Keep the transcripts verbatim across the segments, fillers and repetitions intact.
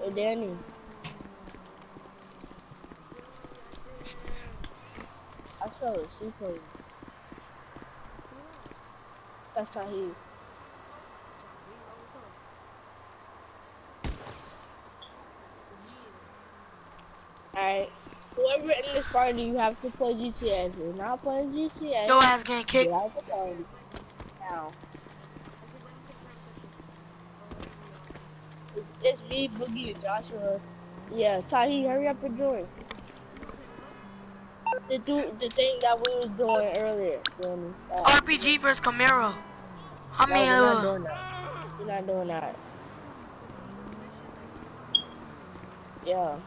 Hey, Danny. I saw a C for you. That's Tahir. Alright. Whoever in this party, you have to play G T A. If you're not playing G T A, Your ass getting get kicked. out the party. Now. It's, it's me, Boogie, and Joshua. Yeah, Tahir, hurry up and join. The, do, the thing that we was doing earlier, Danny. Uh, R P G versus Camaro. I no, mean, we're not uh, doing that. We're not doing that. Yeah.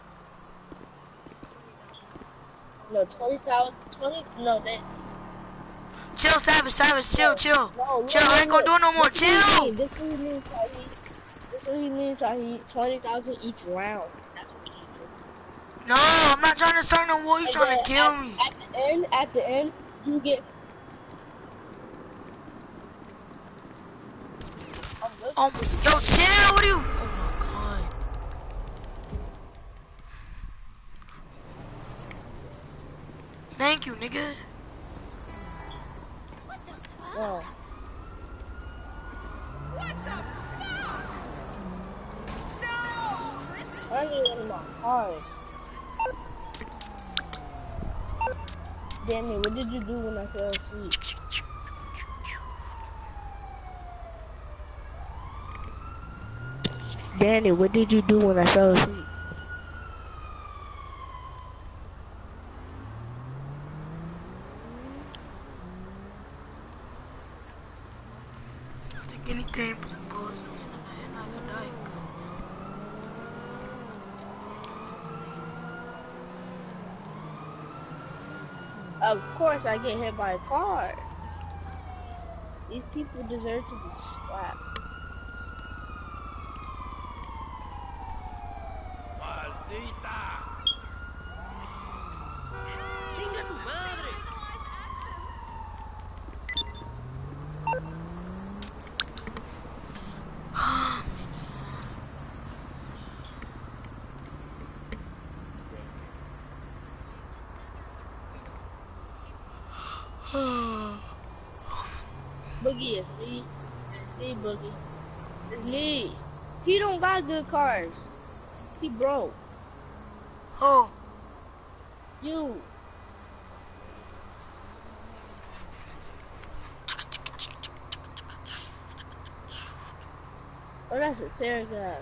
No, twenty thousand, twenty, no, they, chill, Savage, Savage, chill, no, chill. no, look, Chill, I look, ain't gonna look. do it no more, This is what he chill. means, this is what he means, Tahir. This is what he means, Tahir. twenty thousand each round. That's what he means. No, I'm not trying to start no war, you And trying then to kill at, me. at the end, at the end, you get, I'm Oh, listening. yo, chill, what are you? Oh my god. Thank you, nigga. Oh. I need one of my cars. Danny, what did you do when I fell asleep? Danny, what did you do when I fell asleep? Take anything but the balls and I could die. Of course I get hit by a car. These people deserve to be slapped. Maldita. Chinga tu madre. Boogie, it's me. It's me, Boogie. It's me. He don't got good cars. He broke. Oh, You. Oh, that's a tear gas.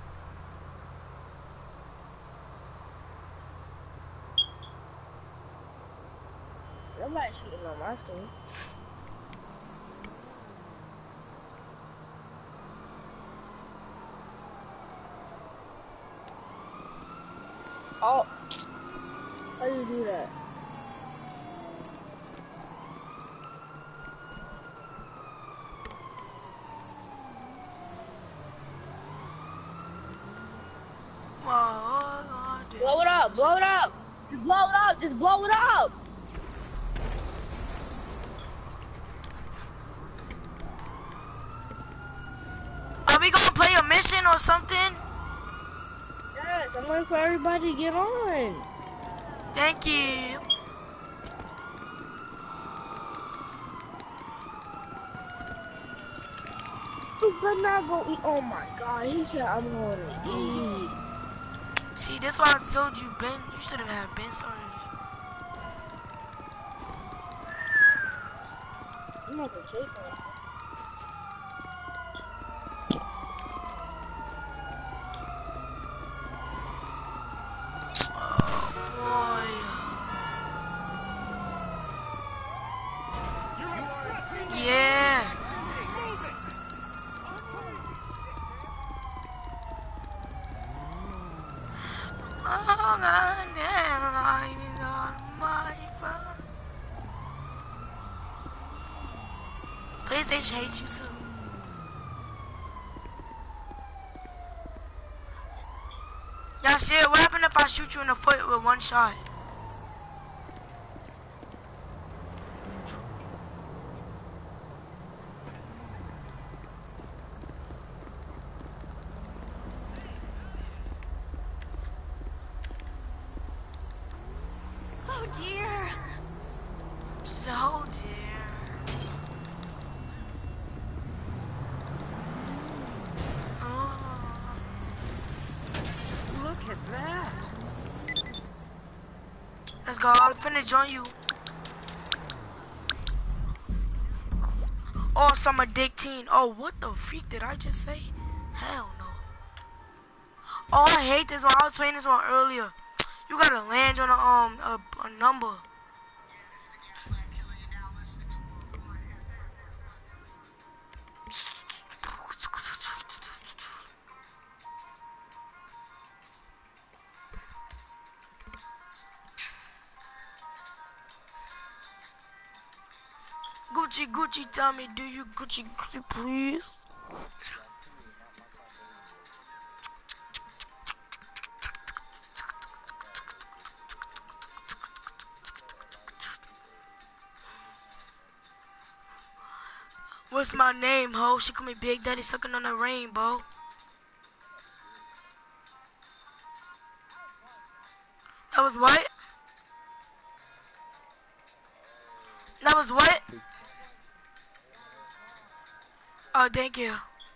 Somebody shooting on my screen. Oh. How do you do that? my god. Blow it up, blow it up. Just blow it up, just blow it up. Are we gonna play a mission or something? Yes, I'm waiting for everybody to get on. Thank you. You better not go eat. Oh my god, he said I'm going to eat. See, that's why I told you, Ben. You should have had Ben started it. I'm not gonna take that. Boy. Yeah. Oh, god damn, I was on my phone. PlayStation hates you too. Yeah, shit, what happened if I shoot you in the foot with one shot? dear. She's a whole dear. Oh. Look at that. Let's go. I'm finna join you. Oh, summer dick teen. Oh, what the freak did I just say? Hell no. Oh, I hate this one. I was playing this one earlier. You gotta land on a um a, a number. Gucci, Gucci, tell me, do you Gucci, Gucci, please? What's my name, ho? She call me Big Daddy sucking on the rainbow. That was what? That was what? Oh, thank you.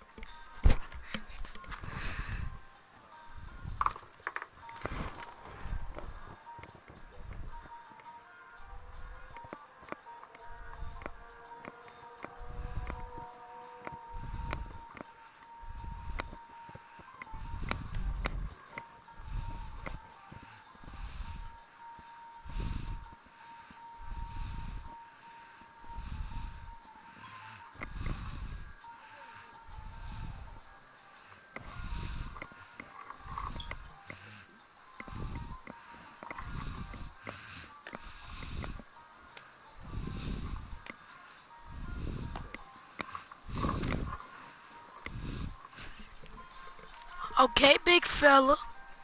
Okay, big fella.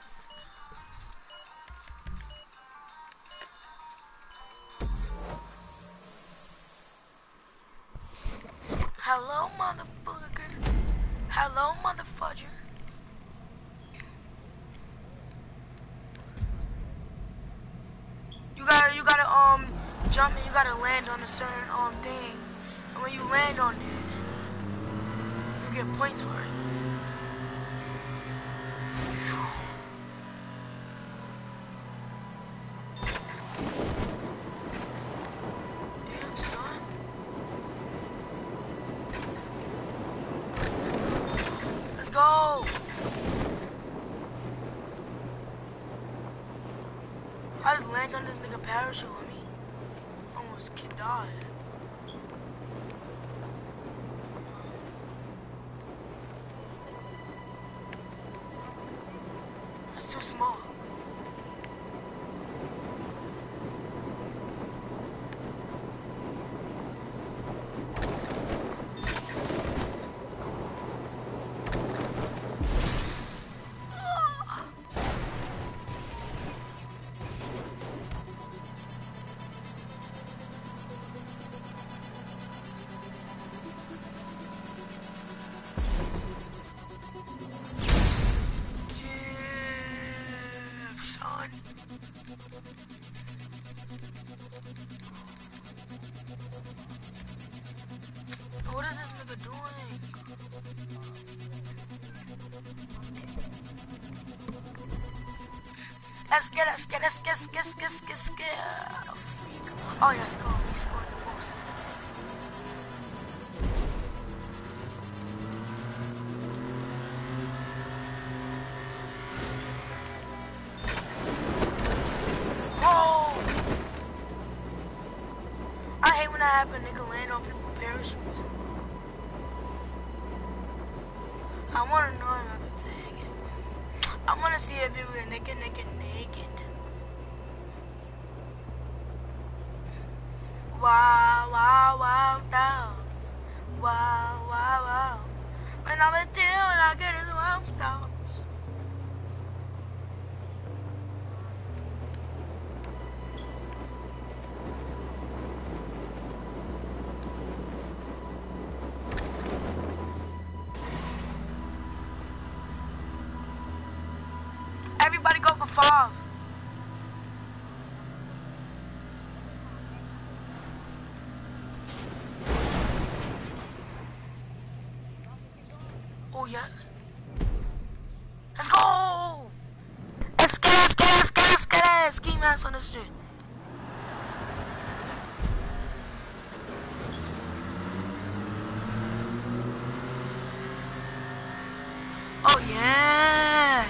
Hello, motherfucker. Hello, motherfudger. You gotta, you gotta, um, jump and you gotta land on a certain, um, thing. And when you land on it, you get points for it. Damn, son. Let's go. I just landed on this nigga parachute on me. Almost kid died. It's too small. What is this nigga doing? Let's get, let's get, let's get, let's get, let's get, let's get. Oh yeah, let's go. We scored the most. Oh! I hate when that happens. Nigga land on people's parachutes. I wanna know if I can take it. I wanna see if people get naked, naked, naked. Wow, wow, wow, thoughts. Wow, wow, wow. When I'm a deal, I get is wow, thoughts. Everybody go for five. yeah. Let's go! Let's get it, let's get it, let's get it, let's get it! Ski mask on this shit. Oh yeah!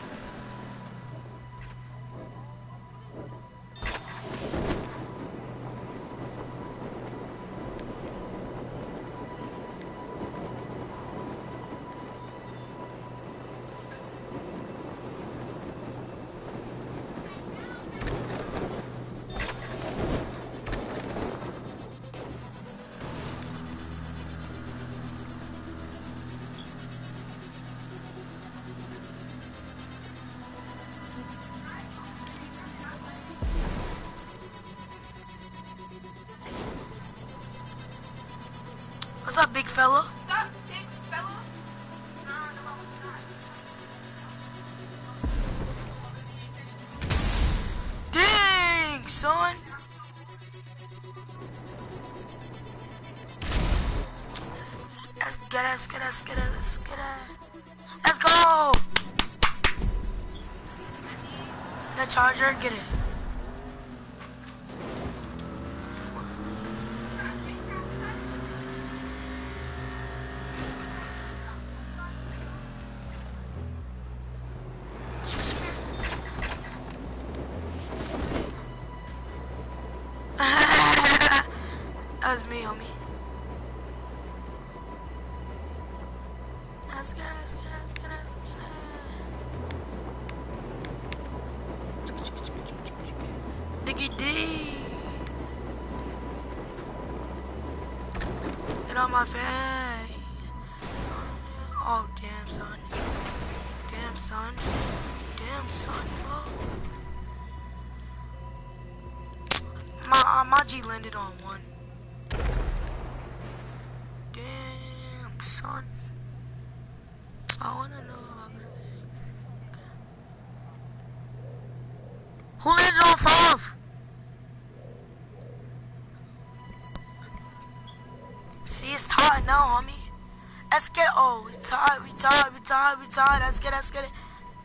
What's up, big fella? What's up, big fella? Dang, son. Let's get it, let's get it, let's get it, let's get it. Let's go! The charger, get it. That was me, homie. Let's get it, let's get it, let's get it, let's get it. Diggy D. Get on my face. Oh, damn, son. Damn, son. Damn, son, bro. My, uh, my G landed on one. Damn, son. I wanna know. Who landed on five? See, it's tied now, homie. Let's get. Oh, we tied, we tied, we tied, we tied. Let's get, let's get it.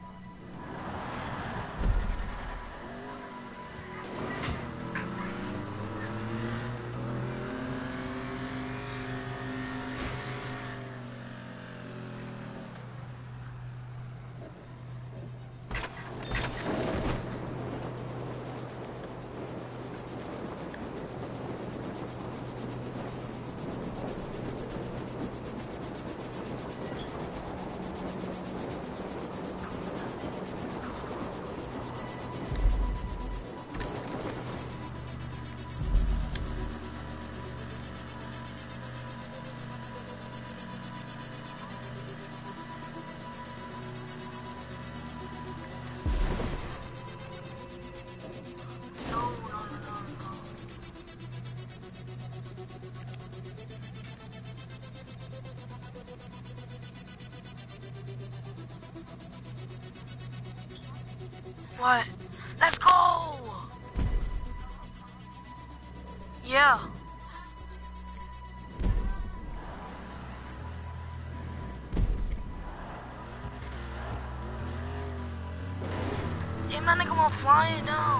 What? Let's go! Yeah. Damn, that nigga won't fly it down.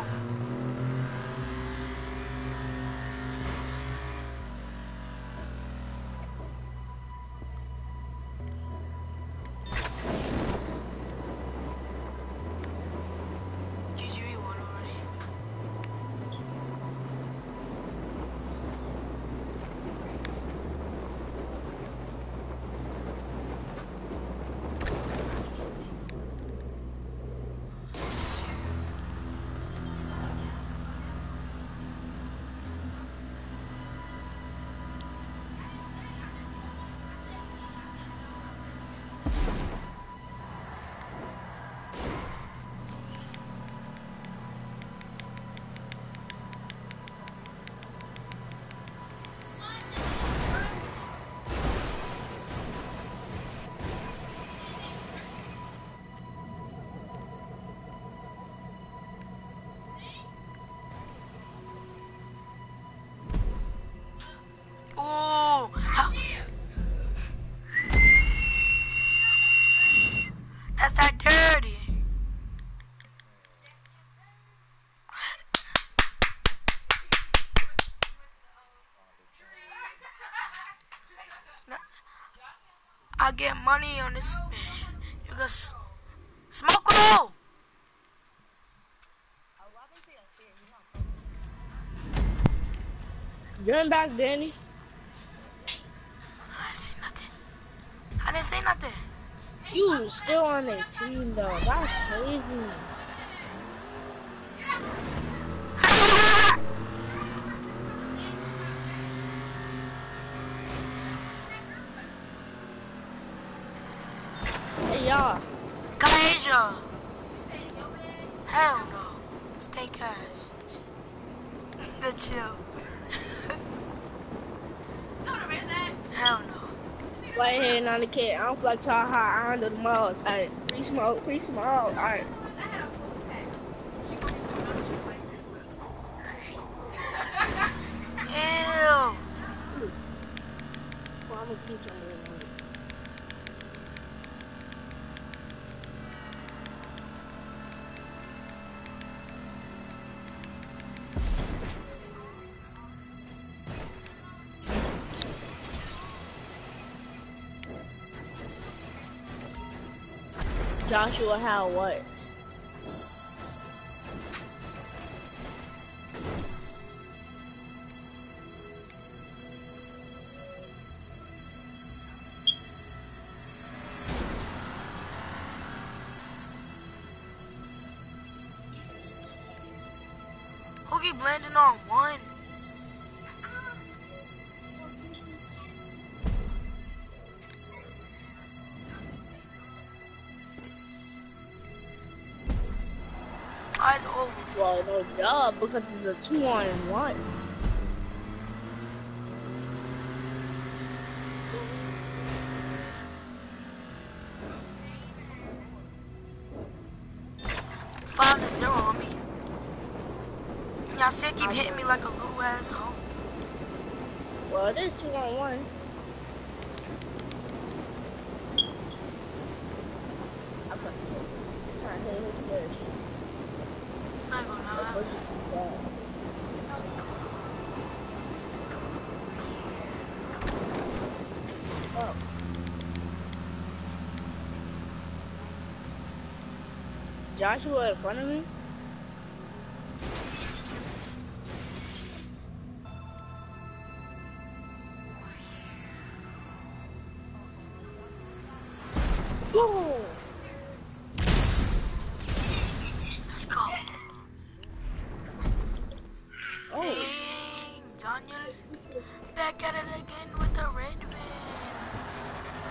that dirty. I get money on this. You can s- smoke roll. Join back, Danny. I didn't say nothing. I didn't say nothing. You still on their team though. That's crazy. Hey y'all. Kaija. Hell no. Stink ass. Good chill. Hell no. Right here on the kid. I don't feel like y'all high under the malls. Alright. Free smoke, free smoke. Alright. Ew. Well, I'm gonna keep some of it. Joshua, how what? Who keep landing on one? Oh, it's over. Well, no job because it's a two on one. Five to zero on me. Y'all still keep hitting me like a little asshole. Well, it is two on one. I'm trying to hit his first. I ain't gonna lie. Oh. Joshua in front of me? Boom! Let's go. Oh. Dang, Daniel. Back at it again with the red vans.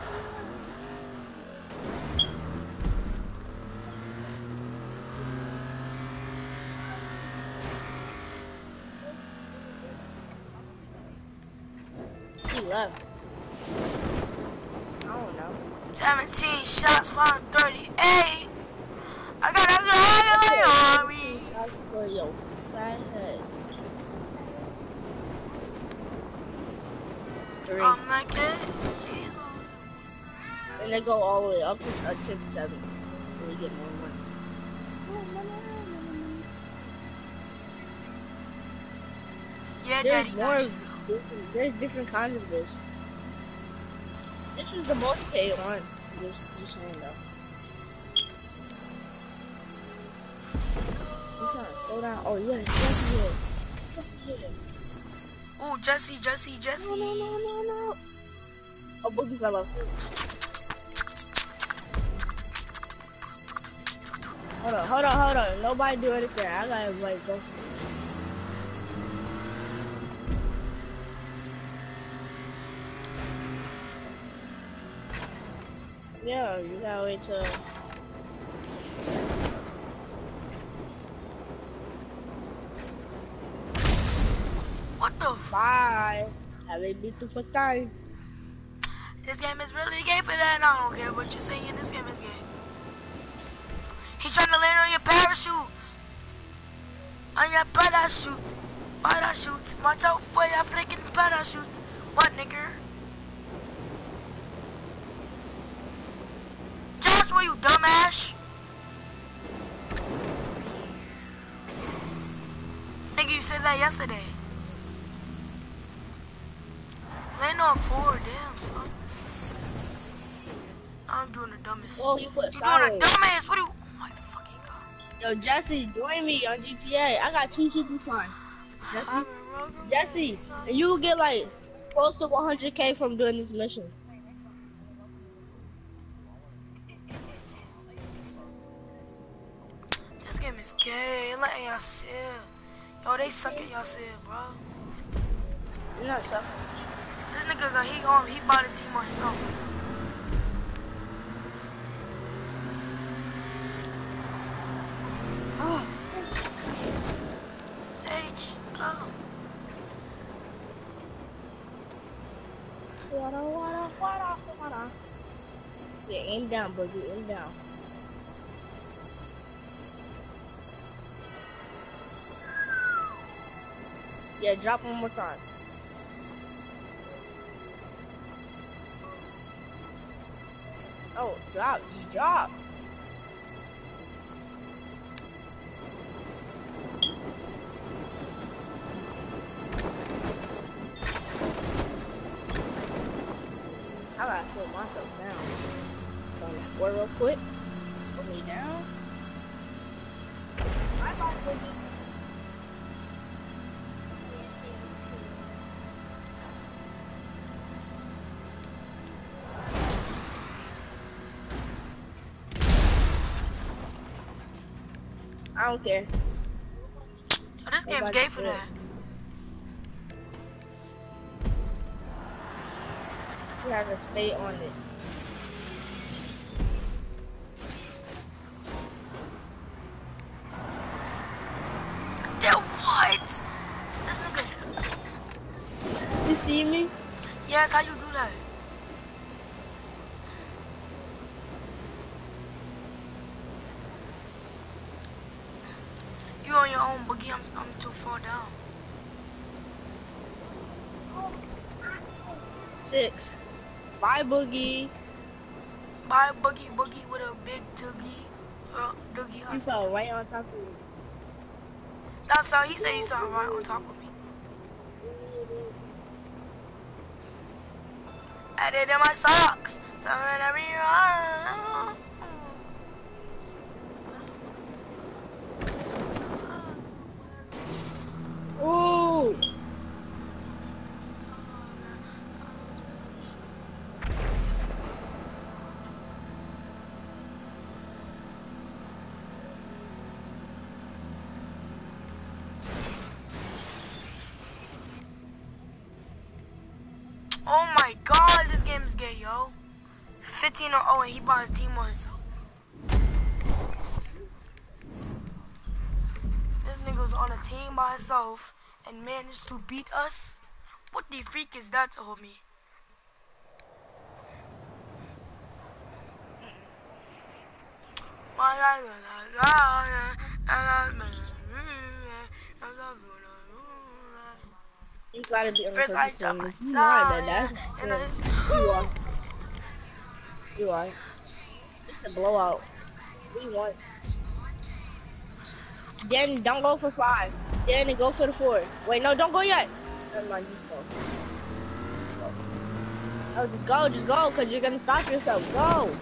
He left. I don't know. seventeen shots from thirty-eight. I got a guy on me. That's for your fat head. Three. I'm like it. She's And they go all the way up to uh, six, seven. So we get more money. yeah, There's Daddy. more. Got you. Different, there's different kinds of this. This is the most paid one. Just, just saying though. I'm trying to slow down. Oh yes, yes he is. Yes he is. Ooh, Jesse, Jesse, Jesse. No, no, no, no, no. Oh, Boogie fell off. Hold on, hold on, hold on. Nobody do anything. I gotta like go. Yeah, you gotta wait till. What the f- Bye. Have a beautiful time. This game is really gay for that. I don't care what you say in this game is gay. He trying to land on your parachutes. On your parachute. Parachute. Watch out for your freaking parachute. What, nigger? Joshua! way, you dumbass. Nigga, you said that yesterday. Land on four, damn, son. I'm doing the dumbest. Oh, you put You doing the sideways. dumbest? What do you? Oh my fucking god. Yo, Jesse, join me on G T A. I got two supercars. Jesse, Jesse, and you will get like close to one hundred K from doing this mission. This game is gay. Let y'all sit. Yo, they suck at y'all sit, bro. You're not suffering. This nigga got he on he bought a team on himself. Oh. H go. Wada, wada, wada, wada. Yeah, aim down, boogie, aim down. Yeah, drop one more time. Oh, drop, just drop. I gotta slow myself down. So I'm score real quick. Slow me down. Bye bye, boogie. I don't care. Oh, this game's gay for that. You have to stay on it. Then what? This nigga. You see me? Yes, how you do that? You on your own, Boogie. I'm, I'm too far down. Six. Bye, Boogie. Bye, Boogie, Boogie with a big doogie. Uh, doogie. You saw right on top of me. That's how he said you saw right on top of me. I did it in my socks. So whenever you're on. Ooh. Oh my god, this game is gay, yo. fifteen or oh, and he bought his team on himself. This nigga was on a team by himself and managed to beat us. What the freak is that, homie? You gotta be on the First I perfect jump team. my You are, then that's and good. I, You are. You are. It's a blowout. We won. Then don't go for five. Then go for the four. Wait, no, don't go yet. Never mind, just go. Go. Oh, just go, just go, cause you're gonna stop yourself. Go.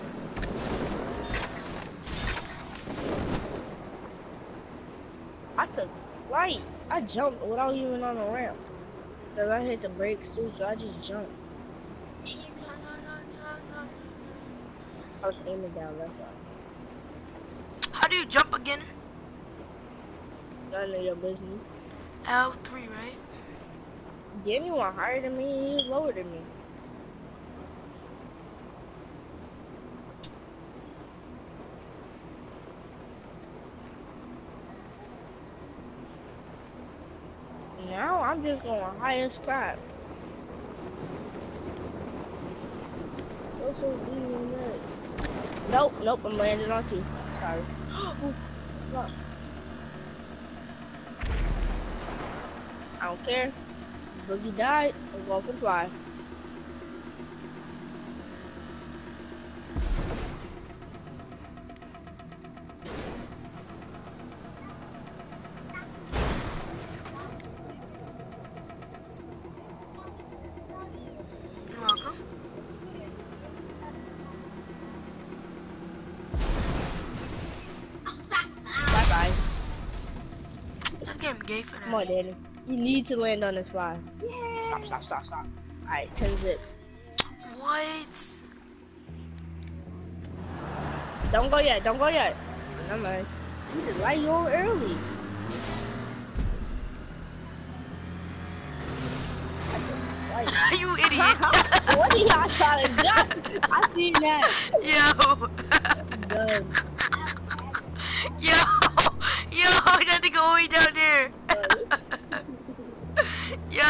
I took flight. I jumped without even on the ramp. Cause I hit the brakes too, so I just jumped. I was aiming down left side. how do you jump again? None of your business. L three, right? Yeah, you want higher than me, and you lower than me. Now I'm just going highest spot. What's so deep in that? Nope, nope, I'm landing on two. Sorry. Ooh, fuck. I don't care. Boogie died. I'm going for fly. game gay for Come on, that. Danny. You need to land on this fly. Stop, stop, stop, stop. Alright, ten zip. What? Don't go yet, don't go yet. Never mind. You just light you on early. You idiot. What are y'all trying to do? I seen that. Yo. Done. Yo. Yo, that nigga all the way down there. Yo.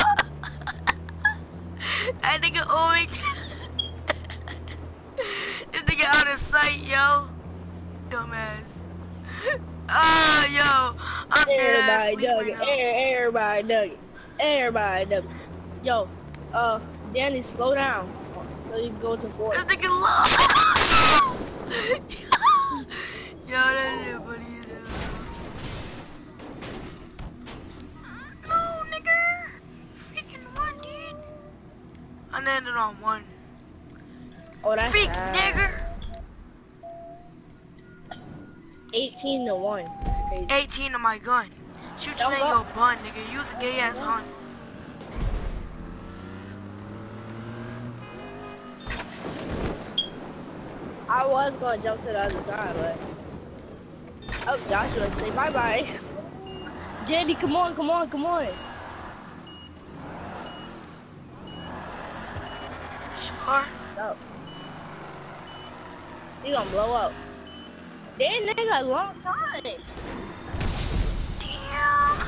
That nigga all the way down. This nigga out of sight, yo. Dumbass. Oh, yo. I'm dead ass Everybody sleep dug right it. now. E- Everybody dug it. Everybody dug it. Yo, uh, Danny, slow down. So you can go to four. This nigga low. Yo, that shit funny as hell. No, nigga. Freaking one, dude. I landed on one. Oh, that's Freak, bad. nigga. eighteen to one. That's crazy. eighteen on my gun. Shoot you Don't in go. your bun, nigga. Use a gay ass hunt. I was gonna jump to the other side, but oh, Joshua, say bye bye. Jenny, come on, come on, come on. Sure. No. He gonna blow up. Damn, they got a long time. Damn.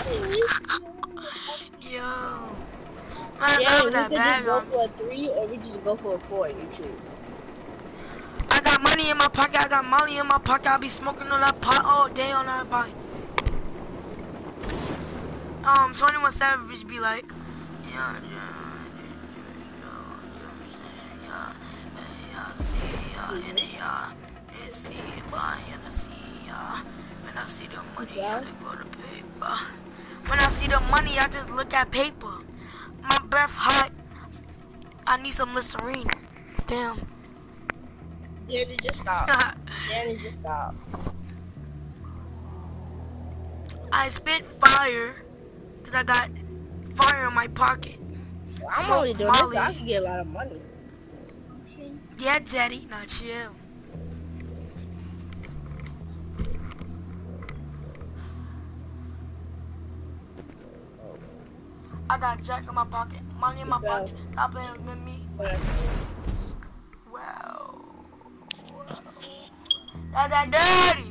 Yo. Might as well Yeah, have we that could bag just go on me. for a three or we just go for a four. You choose. I got money in my pocket. I got Molly in my pocket. I'll be smoking on that pot all day on that bike. Um, twenty-one Savage be like, yeah, yeah, yeah, yeah, see, yeah, in it, yeah, and see, buy, and see, yeah. When I see the money, I look for the paper. When I see the money, I just look at paper. My breath hot. I need some Listerine. Damn. Danny, just stop. Danny, just stop. I spit fire because I got fire in my pocket. I'm Smoke only doing Molly. this so I can get a lot of money. Yeah, daddy. Now chill. I got Jack in my pocket. Money in my Good job. pocket. Stop playing with me. But Wow. That's that daddy.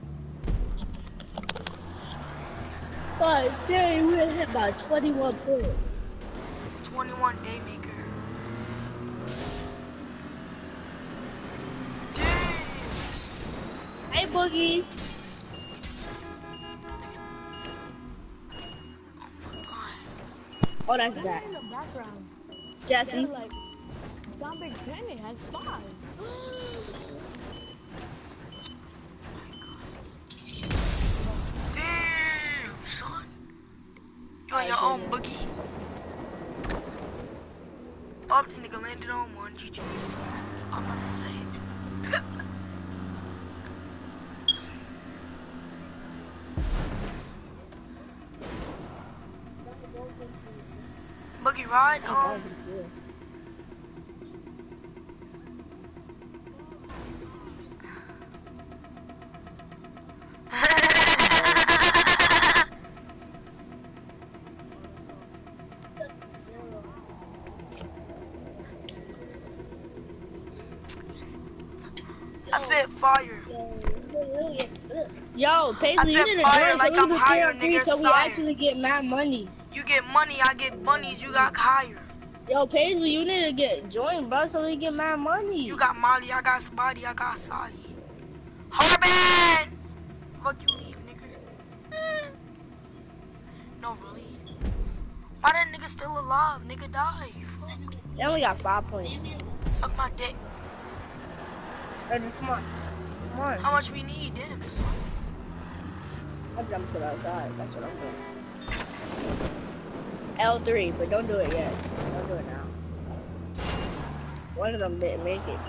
but Danny, we're hit by twenty-one points. twenty-one day maker. Damn. Hey, Boogie. Oh, that's that. In the background, Jesse. they're like, Zombie Penny has five. Damn, son. You on your own, boogie. Oh, the nigga landed on one. G G. I'm about to say. Boogie ride um I spit fire. Yo, Paisley, you spit need to fire join like so I'm we can higher, share free nigga, so we sire. actually get mad money. You get money, I get bunnies, you got higher. Yo, Paisley, you need to get join, bro, so we get mad money. You got Molly, I got Spotty, I got Sally. Harbin! Fuck you leave, nigga. Eh. No, really. Why that nigga still alive? Nigga die. Fuck. They only got five points. Suck my dick. Ready, come on. Come on. How much we need? Damn, son. I'll jump to the outside. That's what I'm doing. L three, but don't do it yet. Don't do it now. One of them didn't make it.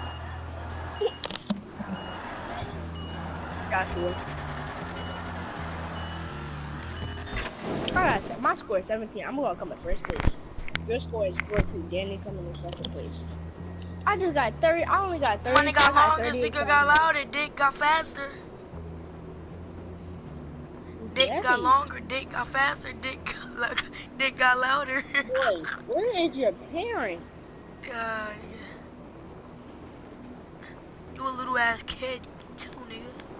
Joshua. Alright, my score is seventeen. I'm gonna come in first place. Your score is fourteen. Danny coming in second place. I just got thirty. I only got thirty. Money got I got longer, thirty-eight speaker got thousand. louder, dick got faster. Dick Danny, got longer, dick got faster, dick got, lo- dick got louder. boy, where is your parents? God, nigga. You a little ass kid too, nigga.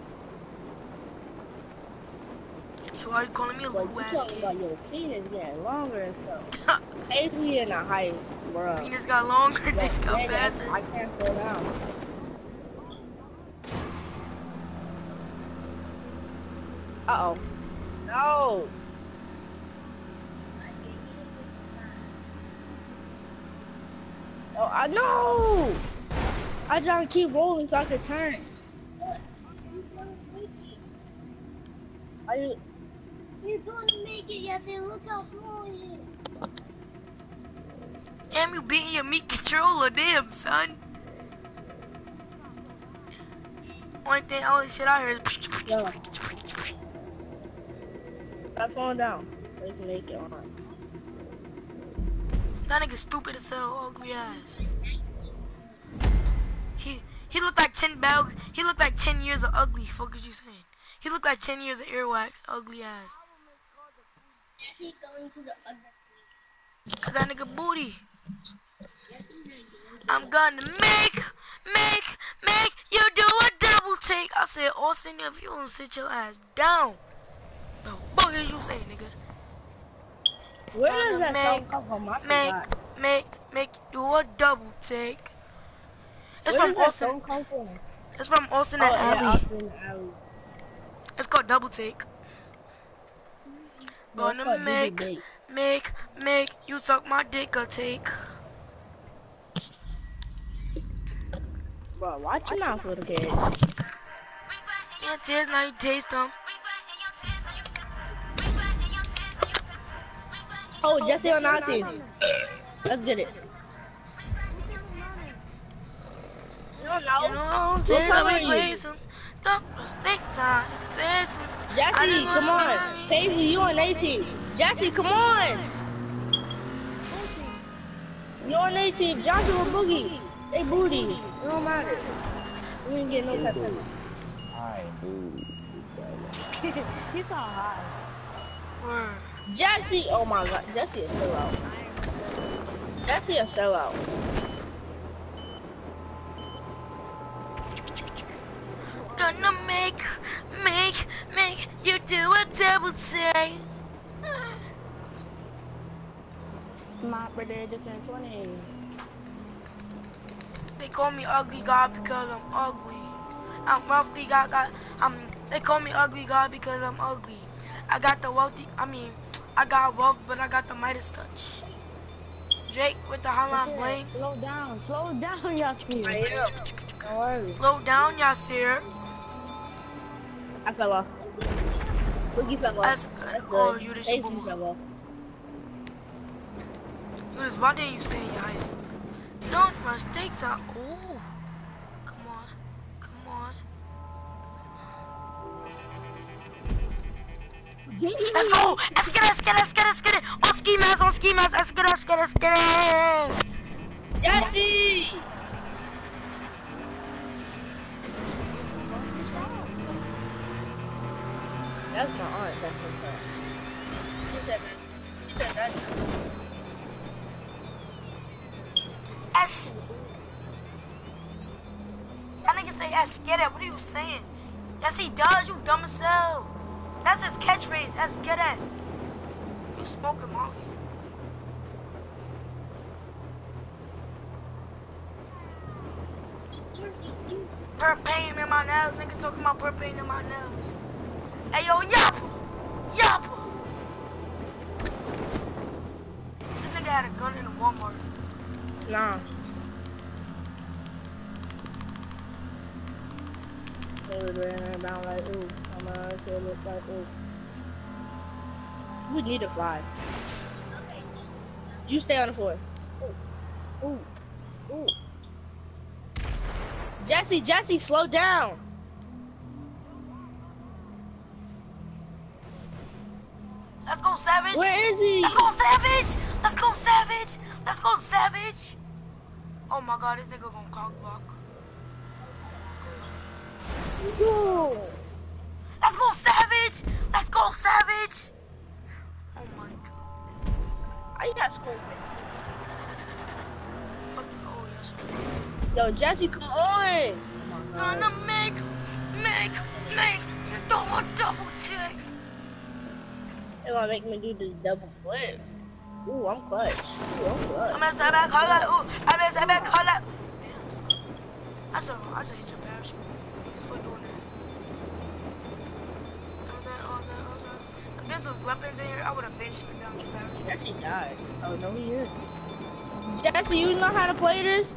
So why you calling me a Boy, little you ass talking about kid? your penis getting longer and stuff. Paisley in the heights, bro. Penis got longer, Yo, dick got nigga, faster. I can't slow down. Uh oh. No. Oh, I know. I try to keep rolling so I can turn. Are you? He's gonna make it, yes, and look how slow he is. Damn, you beating your meat controller, damn, son. Only thing, only shit I heard is No. Stop falling down. So you can make it on. that nigga stupid as hell, ugly ass. He he looked like ten bags. He looked like ten years of ugly. Fuck is you saying? He looked like ten years of earwax, ugly ass. He's going to the other Cause that nigga booty. I'm gonna make, make, make you do a double take. I said, Austin, if you don't sit your ass down, the fuck is you saying, nigga? Where does Gonna that song make, come from? I make, forgot. make, make you do a double take. It's Where from does that Austin. song come from? It's from Austin Oh, and yeah, Alley. Austin Alley. It's called double take. No, it's Gonna called Dizzy make, Bait. make, make you suck my dick or take. Bro, watch your mouth, little kid. Your tears, now you taste them. Oh, Jesse on our team. Let's get it. You don't You know? know, What take color away are you? place them. Don't mistake time. Taste them. I Jesse, just come wanna on. marry Paisley, you on A team. Jesse, come on. You on A team. Joshua Boogie. They booty. It don't matter. We didn't get no pep in. He's all high. Word. Jesse, oh my god. Jesse is sellout. Jesse a sellout. Gonna make, make, make you do a double take. My birthday just turned twenty. They call me ugly God because I'm ugly. I'm wealthy God, God. I'm. They call me ugly God because I'm ugly. I got the wealthy. I mean, I got wealth, but I got the Midas touch. Drake with the Holland Bling. Slow down, slow down, Yasir. I am. Don't worry. Slow down, Yasir. I fell off. Boogie fell off. That's good. That's Oh, good. you the Paisley boo-boo. fell off. Lucas, why didn't you stay in your ice? Don't mistake time. Oh, come on, come on. Let's go. Let's get it. Let's get it. Let's get it. Let's get it. On ski mask. On ski mask. Let's get it. Let's get it. Let's get it. Jesse! That's my aunt. That's my aunt. She said, she said that. S. That nigga say S. Get it. What are you saying? Yes, he does. You dumb as hell. That's his catchphrase. S. Get it. You smoking Molly. Propane in my nails. Niggas talking about propane in my nails. Hey, yo, Yappa. Yappa. This nigga had a gun in a Walmart. Nah. They was running around like, ooh, I'm gonna say look like, ooh. We need to fly. You stay on the floor. Ooh. Ooh. Ooh. Jesse, Jesse, slow down. Let's go, Savage. Where is he? Let's go, Savage. Let's go, Savage. Let's go, Savage. Oh my God, this nigga gonna cock block. Yo. Let's go, Savage. Let's go, Savage. Oh my God. I got scored. Oh, yes, sir. Yo, Jesse, come on. Gonna make, make, make, double, double check. They're gonna make me do this double flip. Ooh, I'm clutch. Ooh, I'm clutch. I'm gonna say back, hold up. Ooh, I'm gonna say back, hold up. Damn, son. I said, I said, hit your parachute. It's for doing that. I'm saying, oh, that, oh, that. If this was weapons in here, I would have benched you down your parachute. Jesse died. Oh, no, he is. Jesse, you know how to play this?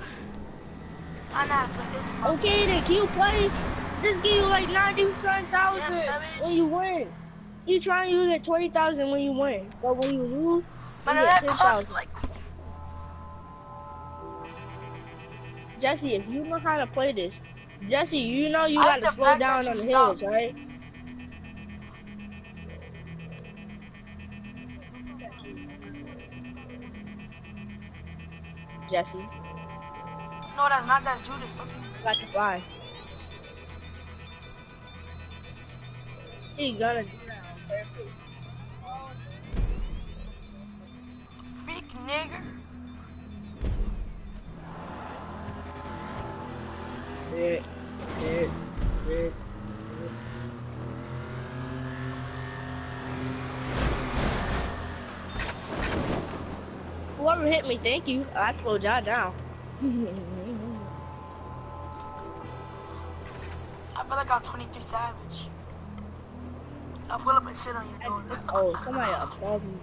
I know how to play this. Okay, then can you play? This give you like ninety-seven thousand Yeah, when you win. You trying to get twenty thousand when you win, but when you lose, But you get that ten costs thousand. like. Jesse, if you know how to play this, Jesse, you know you I gotta the slow fact down that on you the hills, stop. right? Jesse, No, that's not. That's Judas. got to fly. He gonna do that on purpose. Freak nigger. Yeah, yeah, yeah. Whoever hit me, thank you. I slowed y'all down. I feel like I'm twenty-three Savage. I'll pull up and shit on your door. Oh, somebody above me.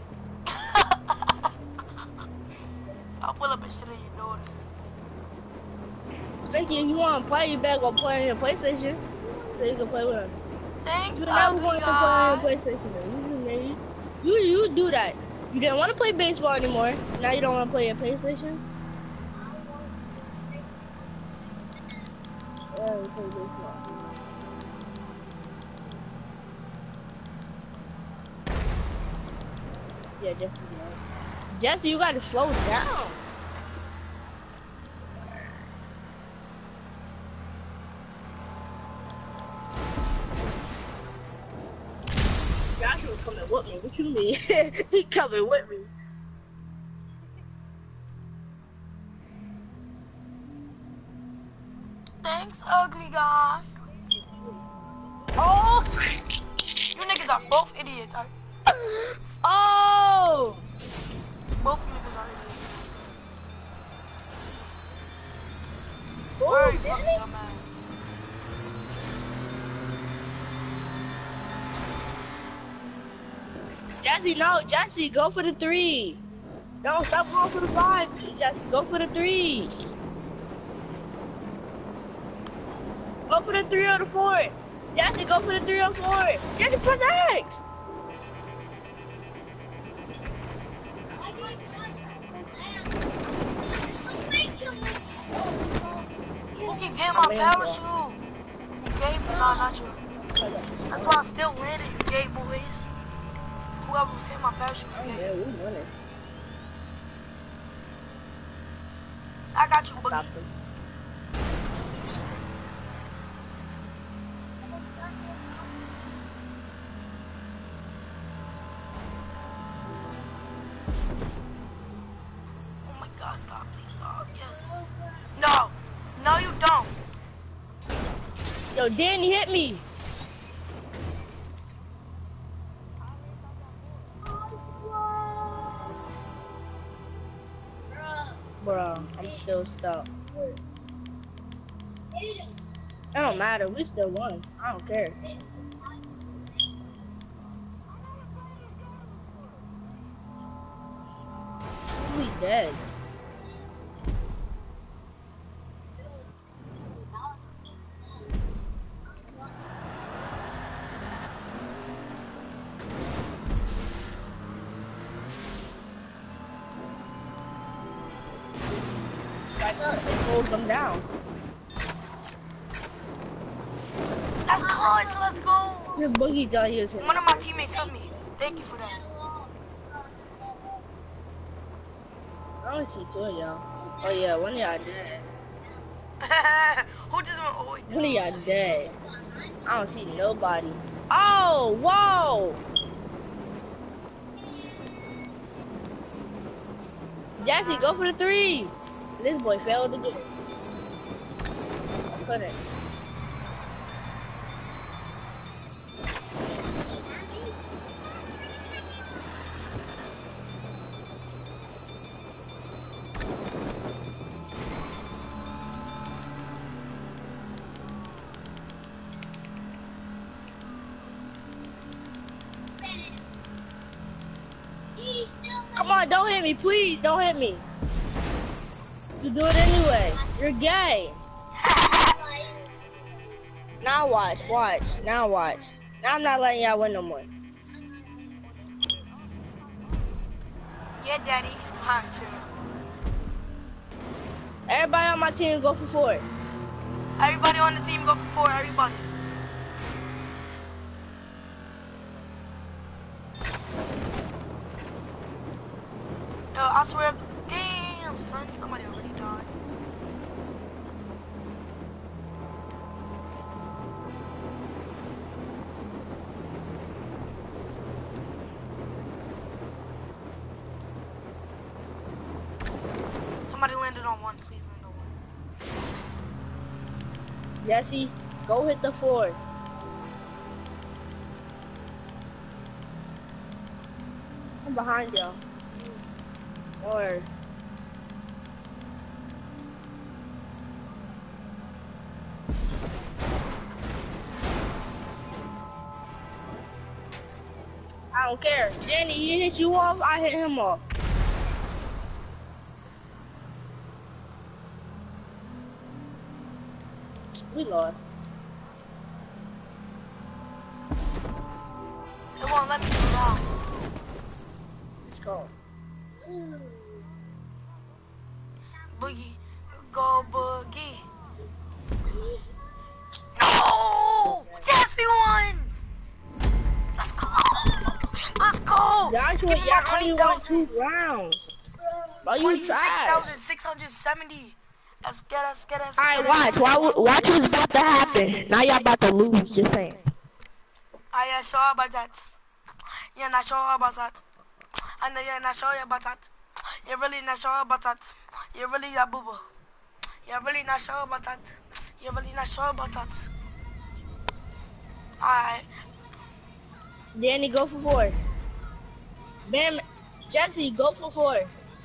I'll pull up and shit on your door. Spanky, if you want to play, you better go play on your PlayStation. So you can play with us. Thanks, You never ugly want to play on guy. your PlayStation. Though. You, just made- you, you do that. You didn't want to play baseball anymore. Now you don't want to play your PlayStation? Yeah, we play baseball. Yeah, Jesse. Jesse, you gotta slow down. Joshua coming with me. What you mean? He coming with me. Thanks, ugly guy. Oh! You niggas are both idiots. Are Oh! both niggas are idiots. Ooh, Where are you did fucking he? dumbass? Jesse, no, Jesse, go for the three. No, stop going for the five. Jesse, go for the three. Go for the three or the four. Jesse, go for the three or four. Jesse, press X. Who keep hitting my parachute? You gay? No, not you. That's why I'm still landing, you gay boys. Whoever was hitting my parachute was Oh, gay. yeah, we winning. I got you, Stop Boogie. them. Oh my god, stop, please stop. Yes. No. No, you don't. Yo, Danny hit me. Bro, I'm still stuck. It don't matter. We still won. I don't care. We dead. Like us, they hold them down. That's close, let's go. The boogie thought he was hitting. One of my teammates hit me. Thank you for that. I don't see two of y'all. Oh yeah, one of y'all dead. Who just went? Oh, wait, One of y'all no, dead. I don't see nobody. Oh, whoa! Jesse, go for the three. This boy failed again. I couldn't. Come on, don't hit me, please, don't hit me. You do it anyway. You're gay. Now watch, watch, now watch. Now I'm not letting y'all win no more. Yeah, daddy. Alright, chill. Everybody on my team go for four. Everybody on the team go for four. Everybody. Yo, I swear. Damn, son. Somebody already died. Somebody landed on one. Please land on one. Jesse, go hit the four. I'm behind y'all. Or I don't care. Danny, he hit you off, I hit him off. We lost. It won't let me sit down. Let's go. Boogie, go boogie. No! Yes, we won! Let's go! Let's go! Joshua, Give me my y'all twenty only won thousand. two rounds. Why you twenty-six trash? thousand six hundred seventy. Let's get us, get us. Alright, get watch. us. Watch, watch what's about to happen. Now y'all about to lose, just saying. I am sure about that. You're not sure about that. I know you're not sure about that. You're really not sure about that. You're really a boo boo. You're really not sure about that. You're really not sure about that. Alright. Danny, go for four. Bam, Jesse, go for four.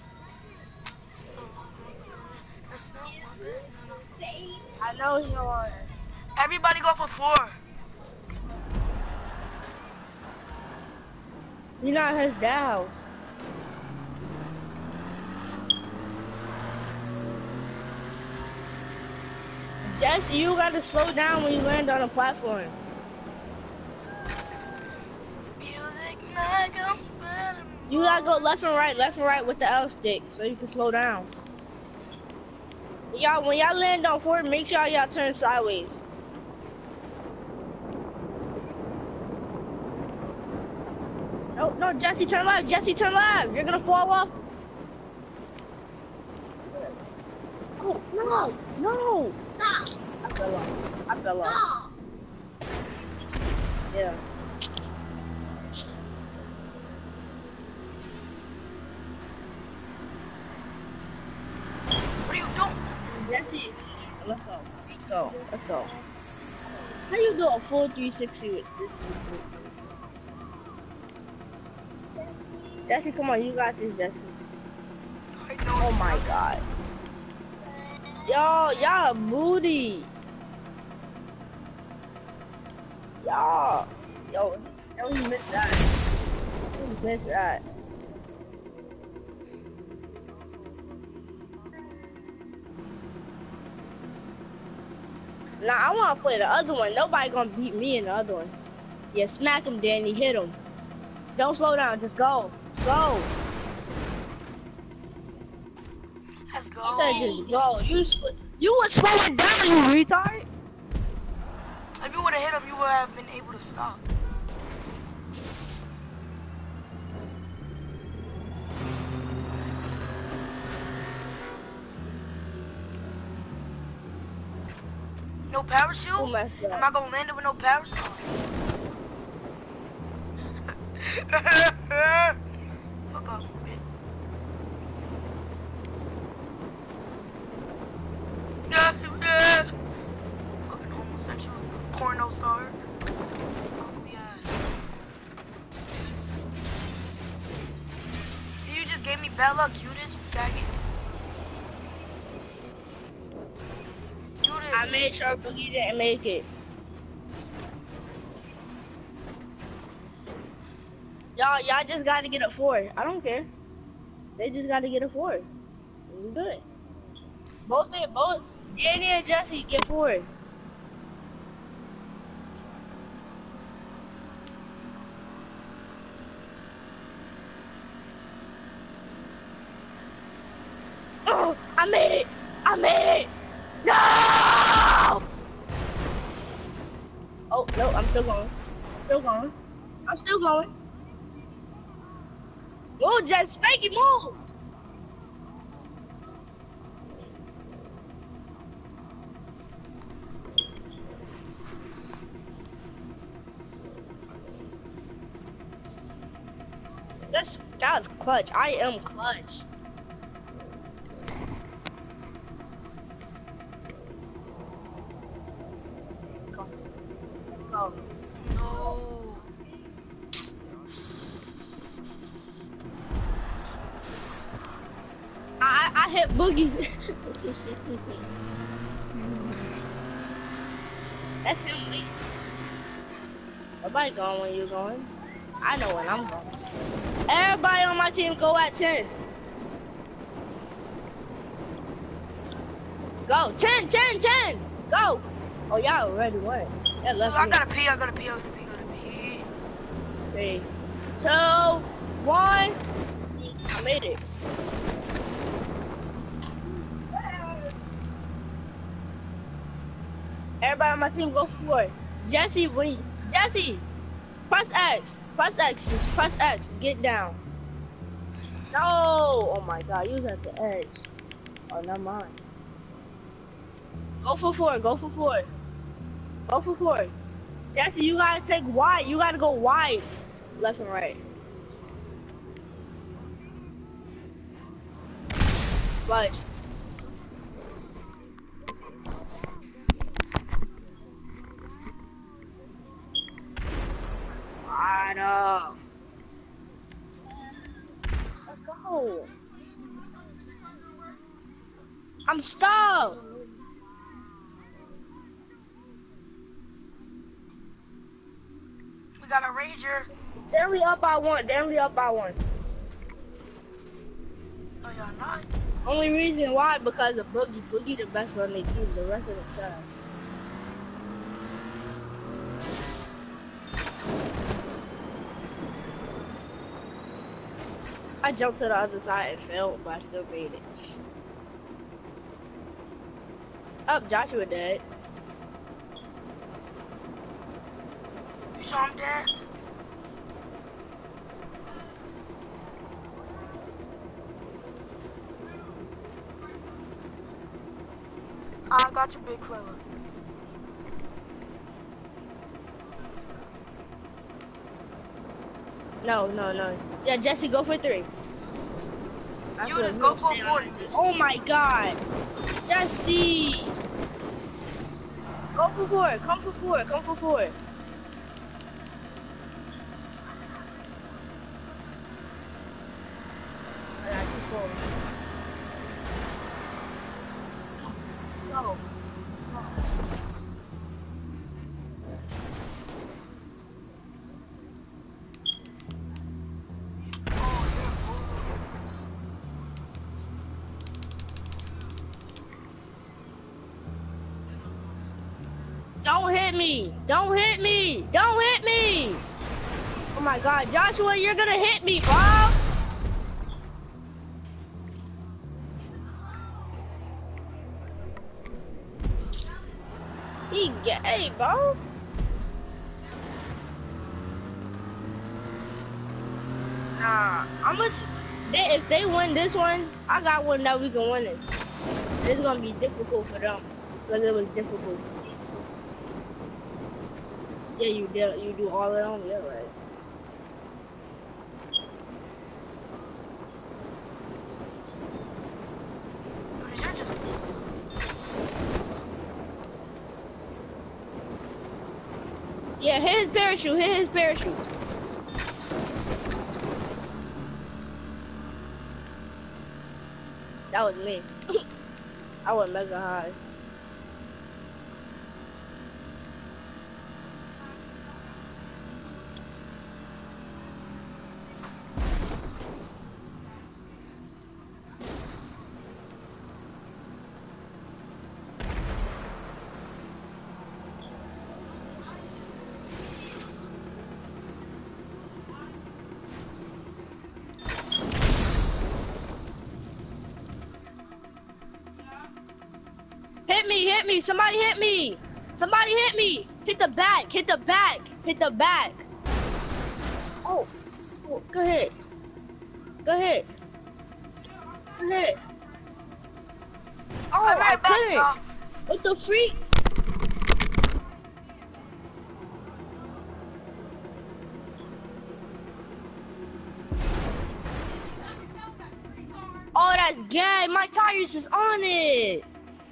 I know you don't want it. Everybody go for four. You're not his dad house. Jesse, you gotta slow down when you land on a platform. Music like a You gotta go left and right, left and right with the L stick so you can slow down. Y'all, when y'all land on four, make sure y'all turn sideways. No, no, Jesse, turn left. Jesse, turn left. You're gonna fall off. Oh, no, no. Stop. I fell off. I fell off. Stop. Yeah. What are you doing? Jesse, let's go. Let's go. Let's go. How you do a full three sixty with this? Jesse, come on, you got this, Jesse. I know. Oh my god. Yo, y'all booty. Y'all. Yo, yo, he missed that. He missed that. Nah, I wanna play the other one. Nobody gonna beat me in the other one. Yeah, smack him, Danny. Hit him. Don't slow down. Just go. Go. Let's go. I said just go. You sl you was slowing down, you retard. If you would have hit him, you would have been able to stop. no parachute? Who messed up? Am I gonna land it with no parachute? Fuck up, man. Fucking homosexual porno star. Ugly ass. See, you just gave me bad luck, Judas, you faggot. Judas. I made sure Boogie didn't make it. Y'all, y'all just gotta get a four. I don't care. They just gotta get a four. We good. Both they both Danny and Jesse get four. Oh, I made it! I made it! No! Oh no, I'm still going. Still going. I'm still going. Move, Jess, Spanky, move! This guy's clutch. I am clutch. Go. Let's go. No. I I hit Boogie. That's him. Me. Nobody going when you're going. I know when I'm going. Everybody on my team go at ten. Go. ten, ten, ten. Go. Oh, y'all already won. Yeah, left I me. gotta pee, I gotta pee, I gotta pee, I gotta pee. Three, two, one. I made it. Everybody on my team go for it. Jesse, win. Jesse, press X. Press X. Just press X. Get down. No. Oh my God. You was at the edge. Oh, never mind. Go for four. Go for four. Go for four. Jesse, you gotta take wide. You gotta go wide. Left and right. But. Right up. Let's go. I'm stuck. We got a Ranger. Then we up by one. Then we up by one. Oh, y'all not? Only reason why because of Boogie. Boogie the best on their team. The rest of the time. I jumped to the other side and fell, but I still made it. Up, Joshua dead. You saw him dead? I got you, big fella. No, no, no. Yeah, Jesse, go for three. I You feel just real go for stay four. on it. Oh my God. Jesse. Go for four. Come for four. Come for four. I got you four. Go. Don't hit me! Don't hit me! Don't hit me! Oh my God, Joshua, you're gonna hit me, bro! He gay, bro. Nah, I'm gonna. They, if they win this one, I got one that we can win it. It's gonna be difficult for them because it was difficult. Yeah, you do. You do all of them. Yeah, right. You're just Yeah, hit his parachute. Hit his parachute. That was me. I was mega high. Hit me, hit me, somebody hit me! Somebody hit me! Hit the back, hit the back, hit the back! Oh, oh go ahead. Go ahead. Go ahead. Oh, I'm I right back, couldn't! y'all. What the freak? Oh, that's gay! My tires is on it!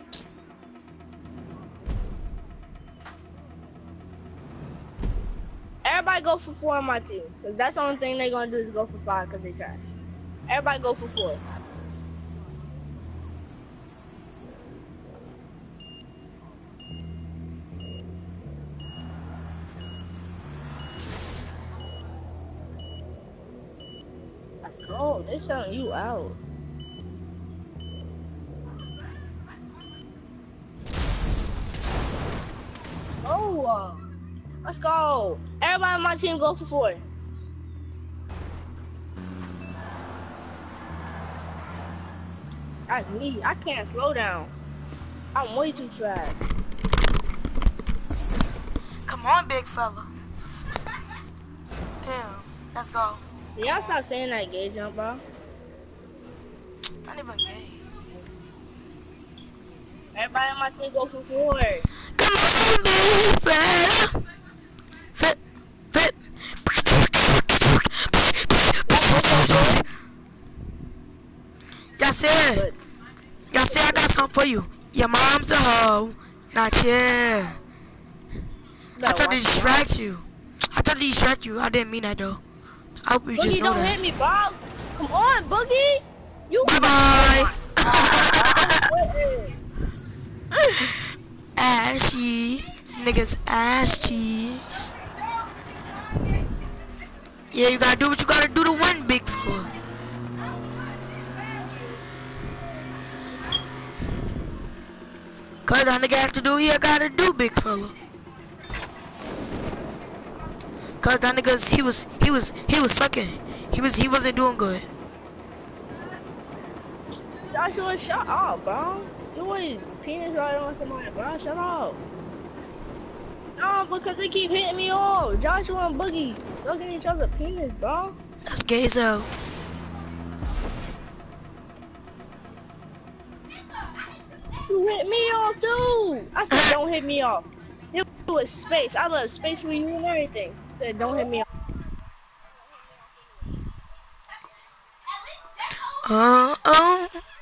Everybody go for four on my team, cause that's the only thing they gonna do is go for five, cause they trash. Everybody go for four. Let's go. They selling you out. Oh, uh, let's go. Everybody on my team go for four. That's me. I can't slow down. I'm way too fast. Come on, big fella. Damn, let's go. Y'all stop saying that gay jump, bro. It's not even gay. Everybody on my team go for four. Come on, big fella. Flip, flip. Y'all said, y'all said I got something for you. Your mom's a hoe. Not yet. I tried to distract you. I tried to distract you. I didn't mean that though. I hope you Boogie, just know don't that. hit me, bro. Come on, Boogie. You. Bye bye. Bye. Ass cheese. This nigga's ass cheese. Yeah, you gotta do what you gotta do to win, big fool. Cause that nigga have to do what he gotta do, big fella. Cause that nigga's he was he was he was sucking. He was he wasn't doing good. Joshua, shut up, bro. You always penis right on somebody, bro. Shut up. No, because they keep hitting me off. Joshua and Boogie sucking each other's penis, bro. That's gay as hell. You hit me off too. I said don't hit me off. It was space. I love space for you and everything. I said don't hit me off. Uh oh.